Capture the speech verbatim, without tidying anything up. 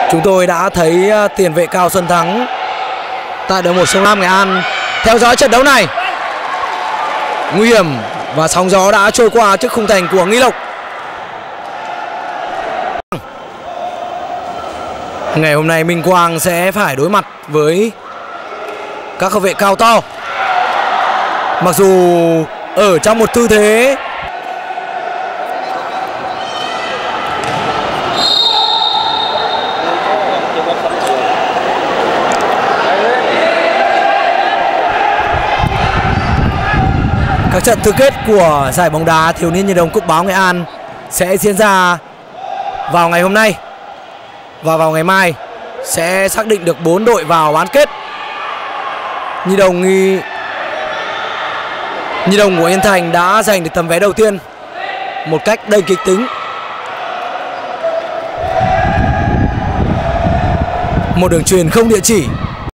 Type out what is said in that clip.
Chúng tôi đã thấy tiền vệ Cao Xuân Thắng tại đội một Sông Lam Nghệ An theo dõi trận đấu này. Nguy hiểm và sóng gió đã trôi qua trước khung thành của Nghi Lộc. Ngày hôm nay Minh Quang sẽ phải đối mặt với các hậu vệ cao to. Mặc dù ở trong một tư thế các trận tứ kết của giải bóng đá thiếu niên nhi đồng Cúp Báo Nghệ An sẽ diễn ra vào ngày hôm nay và vào ngày mai sẽ xác định được bốn đội vào bán kết. Nhi đồng Nhi Nhi đồng của Yên Thành đã giành được tấm vé đầu tiên một cách đầy kịch tính. Một đường truyền không địa chỉ